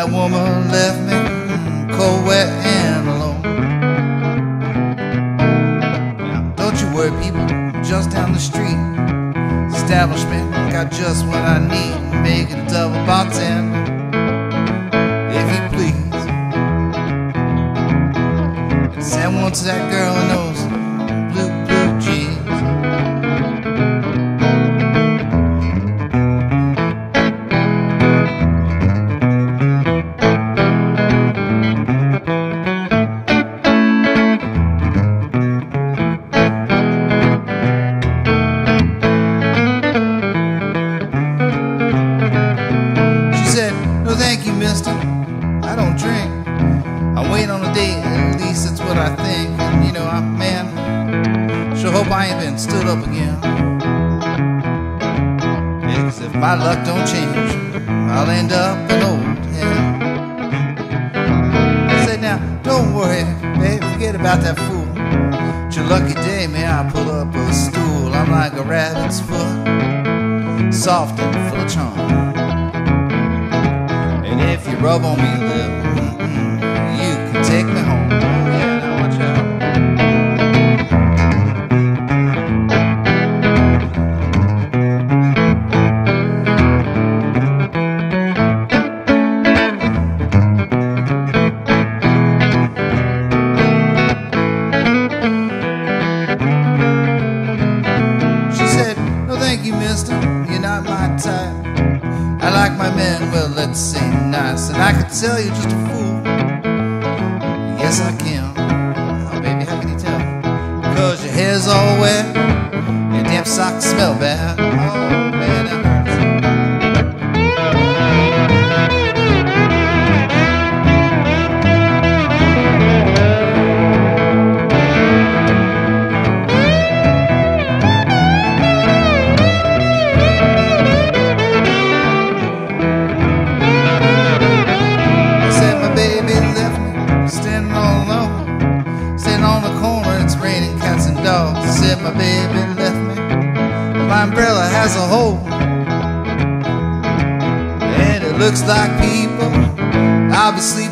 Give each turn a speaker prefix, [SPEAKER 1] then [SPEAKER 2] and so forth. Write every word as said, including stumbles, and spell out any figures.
[SPEAKER 1] that woman left me cold, wet, and alone. Now, don't you worry, people, just down the street, establishment got just what I need. Make it a double bartender, if you please. And send one to that girl in those blue, blue jeans. Thank you, mister, I don't drink. I'm waiting on a date, at least that's what I think. And you know, I, man, sure hope I ain't been stood up again. Yeah, 'cause if my luck don't change, I'll end up in old hell. I said, now, don't worry, babe, forget about that fool. It's your lucky day, man, I pull up a stool. I'm like a rabbit's foot, soft and full of charm. And if you rub on me a little, mm-mm, you can take me home. Oh yeah, now watch out. She said, no thank you, mister, you're not my type. I like my men, well, let's say nice. And I could tell you're just a fool. Yes, I can. Oh, baby, how can you tell? Because your hair's all wet, your damn socks smell bad. Oh, man, that hurts. Said my baby left me, my umbrella has a hole, and it looks like people obviously